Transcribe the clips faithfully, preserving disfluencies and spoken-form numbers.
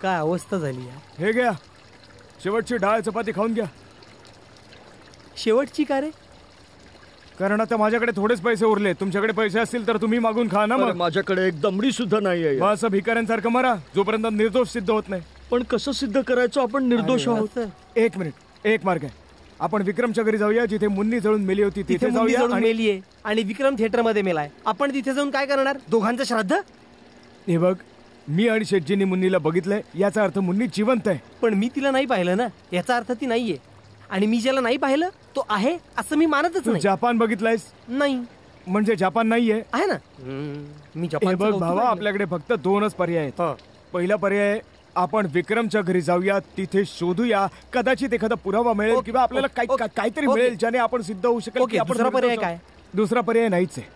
काय अवस्था झाली यार. हे घ्या, शेवटची डाळ चपाती खाऊन घ्या. शेवटची का रे? कारण आता माझ्याकडे थोडेच पैसे उरले. तुमच्याकडे पैसे असतील तर तुम्ही मागून खा ना. मग माझ्याकडे एक दमडी सुद्धा नाही आहे. असं भिकाऱ्यांसारखं मरा जोपर्यंत निर्दोष सिद्ध होत नाही. पण कसं सिद्ध करायचं आपण निर्दोष आहोत? एक मिनिट, एक मार्ग आहे. आपण विक्रमच्या घरी जाऊया, जिथे मुन्नी जळून मेली होती तिथे जाऊया. आणि मेली आहे आणि विक्रम थिएटर मध्ये मेलाय. आपण तिथे जाऊन काय करणार? दोघांचं श्राद्ध? हे बघ, मी आणि शेटजींनी मुन्नीला बघितलंय, याचा अर्थ मुन्नी जिवंत आहे. पण मी तिला नाही पाहिलं ना, याचा अर्थ ती नाहीये. आणि मी ज्याला नाही पाहिलं तो आहे असं मी मानतच नाही. जपान बघितलंयस? नाही. म्हणजे जपान नाहीये? आहे ना. मी जपान बघ भावा, आपल्याकडे फक्त दोनच पर्याय आहेत. पहिला पर्याय, आपण विक्रमच्या घरी जाऊया, तिथे शोधूया, कदाचित एखादा पुरावा मिळेल किंवा आपल्याला काहीतरी मिळेल ज्याने आपण सिद्ध होऊ शकेल की आपण. दुसरा पर्याय काय? दुसरा पर्याय नाहीच आहे.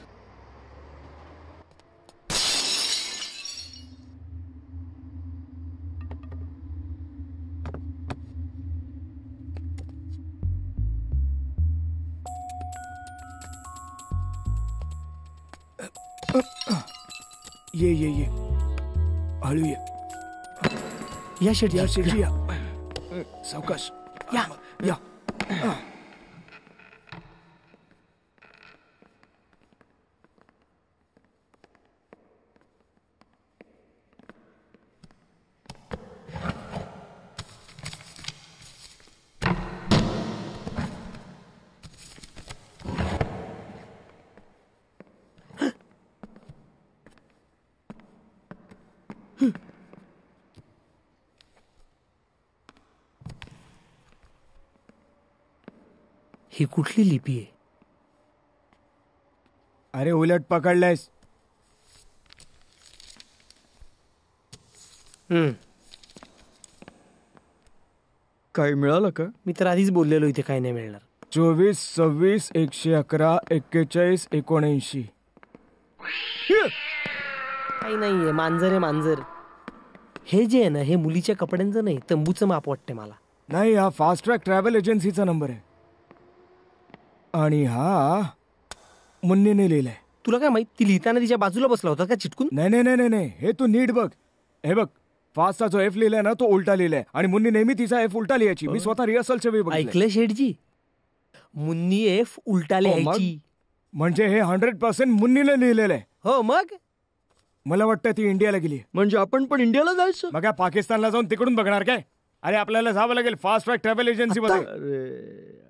ये ये ये हळू ये. या शेट, या शेट, या सावकाश या या. ही कुठली लिपी आहे? अरे उलट पकडलायस. हम्म काय मिळालं का? मी तर आधीच बोललेलो इथे काय नाही मिळणार. चोवीस सव्वीस एकशे अकरा एक्केचाळीस एकोणऐंशी. काही नाहीये. मांजर आहे मांजर. हे जे आहे ना, हे मुलीच्या कपड्यांचं नाही, तंबूचं माप वाटते मला. नाही, हा फास्ट ट्रॅक ट्रॅव्हल एजन्सीचा नंबर आहे आणि हा मुन्नीने लिहिलाय. तुला काय माहित? ती लिहिताना तिच्या बाजूला बसला होता का चिटकून? नाही नाही नाही नाही, हे तू नीट बघ. हे बघ, फास्टचा जो एफ लिहिलाय ना तो उलटा लिहिलाय आणि मुन्नी नेहमी तिचा एफ उलटा लिहायची. मी स्वतः रिहर्सलच्या वेळी बघितलंय. ऐकलं शेठजी? मुन्नी एफ उलटा लिहायची म्हणजे हे हंड्रेड पर्सेंट मुन्नीने लिहिलेलं आहे. हो मग मला वाटतं ती इंडियाला गेली. म्हणजे आपण पण इंडियाला जायचं? मग पाकिस्तानला जाऊन तिकडून बघणार काय? अरे आपल्याला जावं लागेल फास्ट ट्रॅक ट्रॅव्हल एजन्सी मध्ये.